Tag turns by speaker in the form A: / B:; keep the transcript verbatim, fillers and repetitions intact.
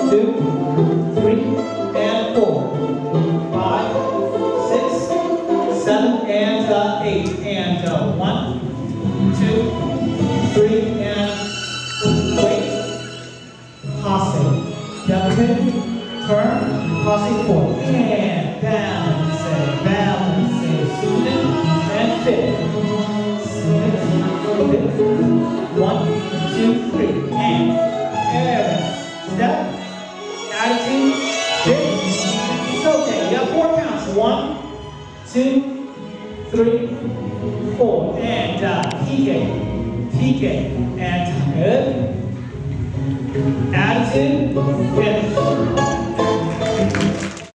A: two, three, and four, five, six, seven, and uh, eight, and uh, one, two, three, and wait, passe, delicate, turn, passe forward, and balance, and balance, and student, and fit, fit, one, two, three, and, and, step, attitude, fit, saute, you have four counts, one, two, three, four, and uh, pique, pique, and good, attitude, finish.